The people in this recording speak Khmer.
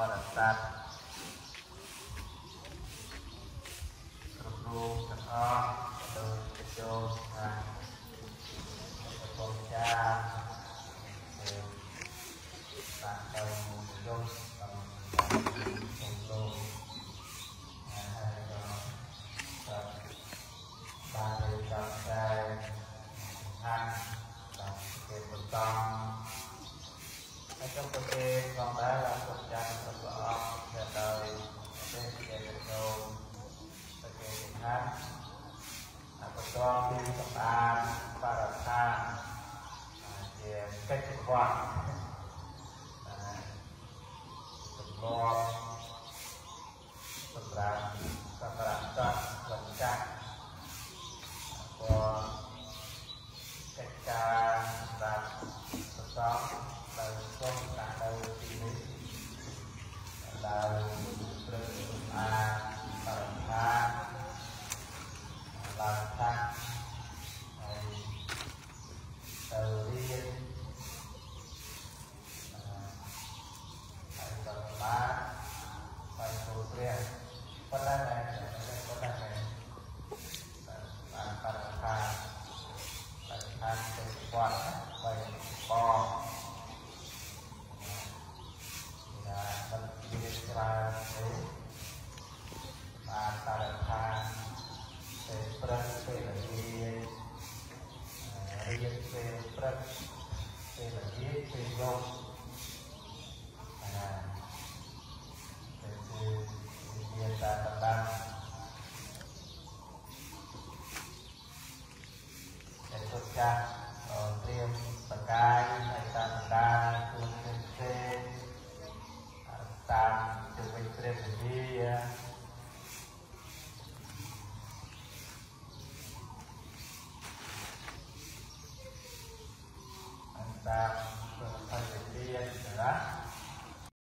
រស័ព្ទគ្រប់រូបទាំងអស់ដោយចូលខាងបងចាបានទៅយល់តាមក្នុងលោកហើយក៏បានរៀបចំតែខាងតាមគេបន្តហើយtrong cơ thể còn đã là cuộc chạy rất rõ để đời để đểចូលទៅគេខាងបន្តពីសម្អាតបរិស្ថានជាកិច្ចវត្តសម្រាប់សម្រាប់សម្រាប់ចាត់បញ្ចាក់ព្រោះកិច្ចការសម្រាប់ប្រកបទៅសូមតាមទៅទីនេះដែលព្រឹកសម្អាតបរិស្ថានឡើងថាហើយទៅរៀនហើយក៏បានបាយចូលព្រះប៉ុន្តែបានបរិស្ថានទៅវត្តបីបมันมีกลางนี้มาตาทางเป็นประเป็นเรียนเป็นประเป็นเรียนเป็นโยมเป็นคือเรียนตามต่างเป็นทุกอย่างเตรียมปากกาในตามต่างคือเป็นเส้นតាមជំនាញព្រះវិហារតាមព្រះវិហារណា